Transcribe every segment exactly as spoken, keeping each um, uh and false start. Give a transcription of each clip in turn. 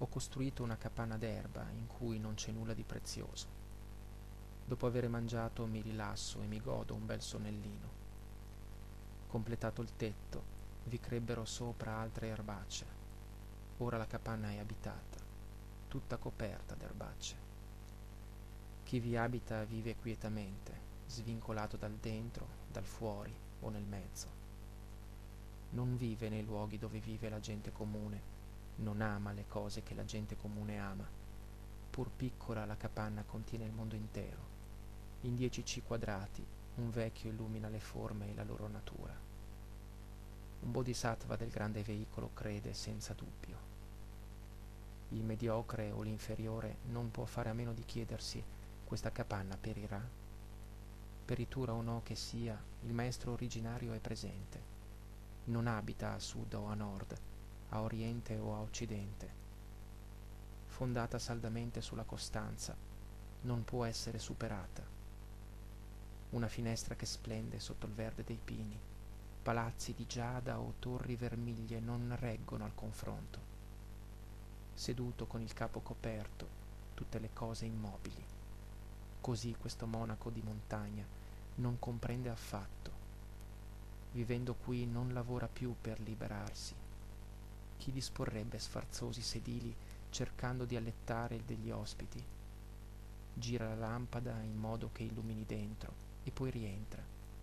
Ho costruito una capanna d'erba in cui non c'è nulla di prezioso. Dopo aver mangiato mi rilasso e mi godo un bel sonnellino. Completato il tetto, vi crebbero sopra altre erbacce. Ora la capanna è abitata, tutta coperta d'erbacce. Chi vi abita vive quietamente, svincolato dal dentro, dal fuori o nel mezzo. Non vive nei luoghi dove vive la gente comune, non ama le cose che la gente comune ama. Pur piccola la capanna contiene il mondo intero. In dieci C quadrati un vecchio illumina le forme e la loro natura. Un bodhisattva del grande veicolo crede senza dubbio. Il mediocre o l'inferiore non può fare a meno di chiedersi: questa capanna perirà? Peritura o no che sia, il maestro originario è presente. Non abita a sud o a nord, a oriente o a occidente. Fondata saldamente sulla costanza, non può essere superata. Una finestra che splende sotto il verde dei pini, palazzi di giada o torri vermiglie non reggono al confronto. Seduto con il capo coperto, tutte le cose immobili. Così questo monaco di montagna non comprende affatto. Vivendo qui non lavora più per liberarsi. Chi disporrebbe sfarzosi sedili cercando di allettare degli ospiti? Gira la lampada in modo che illumini dentro e poi rientra.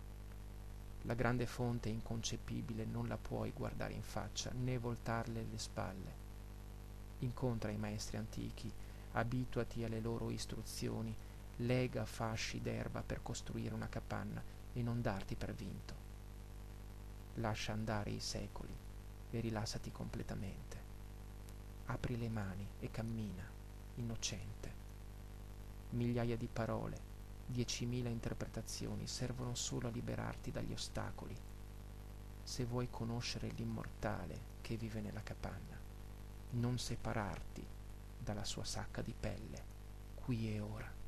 La grande fonte inconcepibile non la puoi guardare in faccia né voltarle le spalle. Incontra i maestri antichi, abituati alle loro istruzioni, lega fasci d'erba per costruire una capanna e non darti per vinto. Lascia andare i secoli e rilassati completamente. Apri le mani e cammina, innocente. Migliaia di parole, diecimila interpretazioni servono solo a liberarti dagli ostacoli. Se vuoi conoscere l'immortale che vive nella capanna, non separarti dalla sua sacca di pelle, qui e ora.